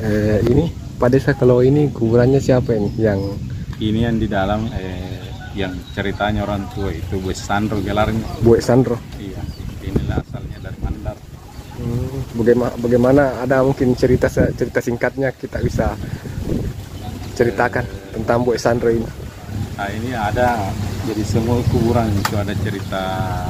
Ini Pak Desa, kalau ini kuburannya siapa ini Ini yang di dalam yang ceritanya orang tua itu Bu Sandro gelarnya. Bu Sandro? Iya, inilah asalnya dari Mandar. Bagaimana, ada mungkin cerita singkatnya kita bisa ceritakan tentang Bu Sandro ini? Nah, ini ada, jadi semua kuburan itu ada cerita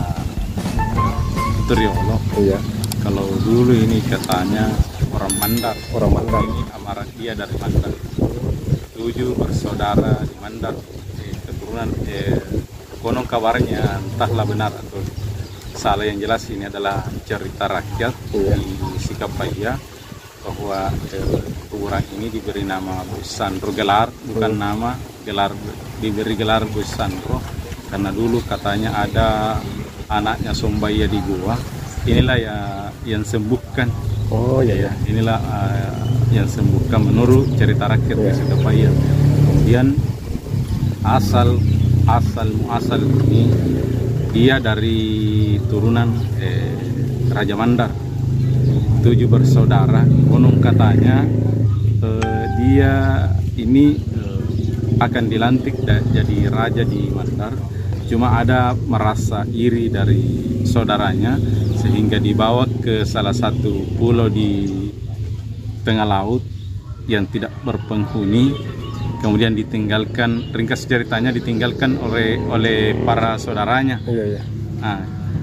Turiolo. Iya. Kalau dulu ini katanya orang Mandar. Orang Mandar. Ini amaran dia dari Mandar. 7 bersaudara di Mandar. Keturunan konon kabarnya entahlah benar atau salah, yang jelas ini adalah cerita rakyat di Sikapaya bahwa kuburan ini diberi nama Bu Sandro gelar, bukan nama gelar, diberi gelar Bu Sandro karena dulu katanya ada anaknya Sombaya di gua. Inilah ya yang sembuhkan. Oh iya. Inilah yang sembuhkan menurut cerita rakyat di Sikapaya. Kemudian asal ini dia dari turunan Raja Mandar. 7 bersaudara. Konon katanya dia ini akan dilantik jadi raja di Mandar. Cuma ada merasa iri dari saudaranya sehingga dibawa ke salah satu pulau di tengah laut yang tidak berpenghuni. Kemudian ditinggalkan, ringkas ceritanya ditinggalkan oleh para saudaranya. Iya. Nah,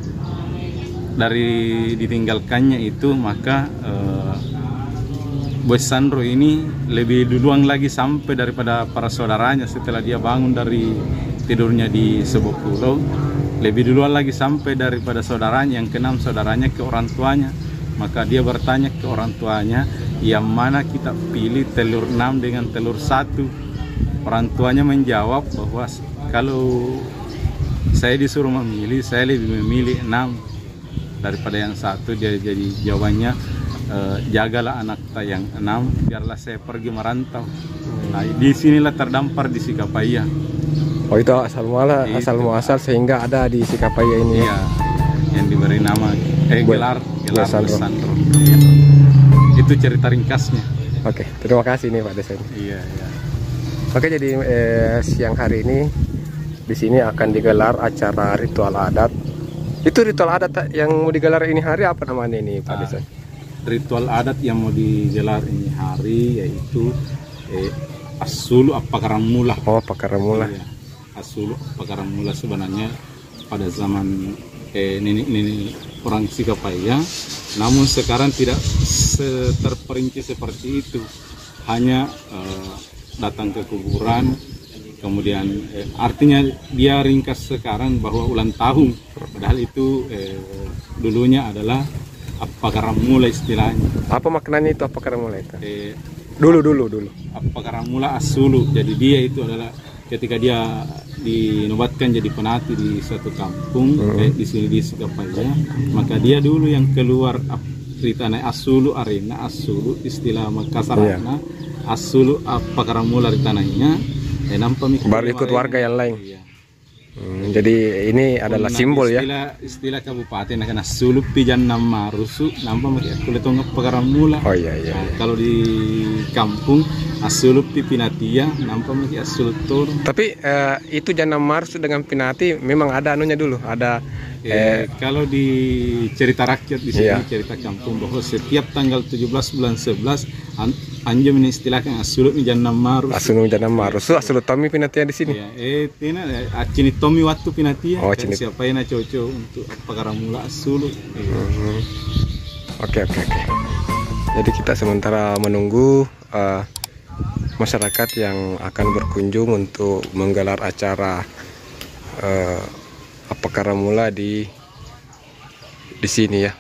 dari ditinggalkannya itu maka Bu Sandro ini lebih duluan lagi sampai daripada para saudaranya. Setelah dia bangun dari tidurnya di sebuah pulau, lebih duluan lagi sampai daripada saudaranya, yang keenam saudaranya, ke orang tuanya. Maka dia bertanya ke orang tuanya, yang mana kita pilih telur 6 dengan telur 1? Orang tuanya menjawab bahwa kalau saya disuruh memilih, saya lebih memilih 6 daripada yang 1. Jadi jawabannya, jagalah anak yang 6, biarlah saya pergi merantau. Nah, disinilah terdampar di Sikapaya. Oh, itu asal muasal sehingga ada di Sikapaya ini. Iya, yang diberi nama gelar Sandro. Sandro. Iya. Itu cerita ringkasnya. Oke, terima kasih nih Pak Desa. Iya. Oke, jadi siang hari ini di sini akan digelar acara ritual adat. Itu ritual adat yang mau digelar ini hari apa namanya ini Pak Desa? Ritual adat yang mau digelar ini hari yaitu Asulu Apakaramula. Oh, Apakaramula. Iya. Asulu Apakaramula sebenarnya pada zaman nenek orang Sikapaya, namun sekarang tidak terperinci seperti itu. Hanya datang ke kuburan, kemudian artinya dia ringkas sekarang bahwa ulang tahun, padahal itu dulunya adalah Apakaramula istilahnya. Apa maknanya itu Apakaramula itu? Dulu Apakaramula Asulu. Jadi dia itu adalah ketika dia dinobatkan jadi penati di suatu kampung di sini di Sikapaya, maka dia dulu yang keluar di tanah Asulu arena Asulu istilah Makassarana. Asulu Apakaramula di tanahnya, baru ikut warga yang lain. Iya. Jadi ini adalah simbol istilah kabupaten karena Asulu pijan nama rusu nampak makai kuletong Apakaramula. Oh iya. Kalau di kampung Asulu Pinatia nampak makai Asulu Tor. Tapi itu Janam Marsu dengan Pinati memang ada anunya dulu, ada kalau di cerita rakyat di sini cerita kampung bahwa setiap tanggal 17 bulan 11 anjum ini istilahkan Asulu Janam Marsu. Asulu Janam Marsu, Asulu Tommy Pinatia di sini. Tina acini Tommy waktu Pinatia. Oh, siapa yang cocok untuk Apakaramula Asulu. Oke. Jadi kita sementara menunggu masyarakat yang akan berkunjung untuk menggelar acara Apakaramula di sini ya.